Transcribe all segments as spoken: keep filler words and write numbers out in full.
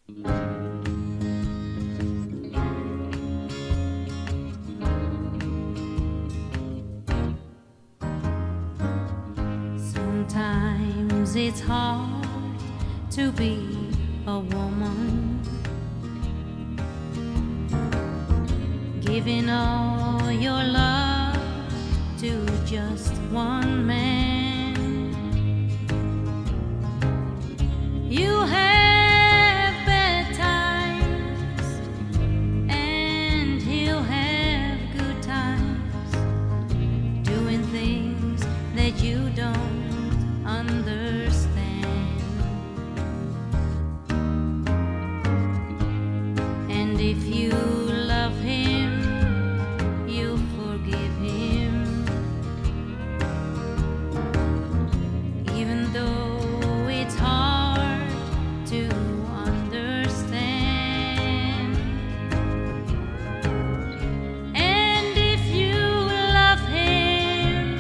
Sometimes it's hard to be a woman, giving all your love to just one man. You have bad times and he'll have good times, doing things that you don't understand. And if you love him, you forgive him, even though it's hard to understand. And if you love him,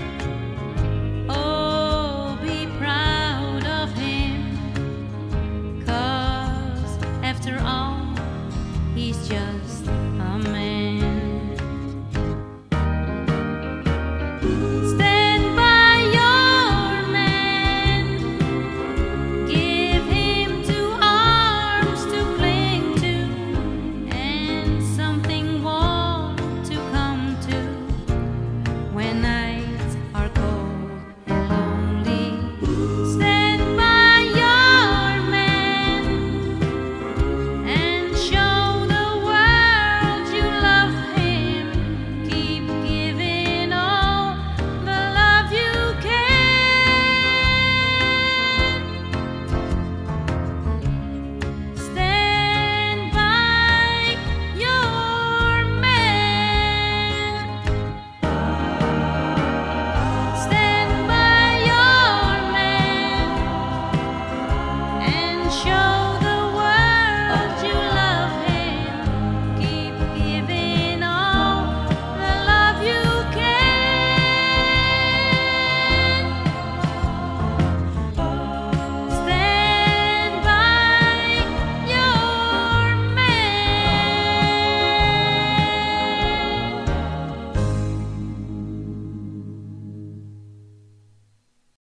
oh, be proud of him, 'cause after all, he's just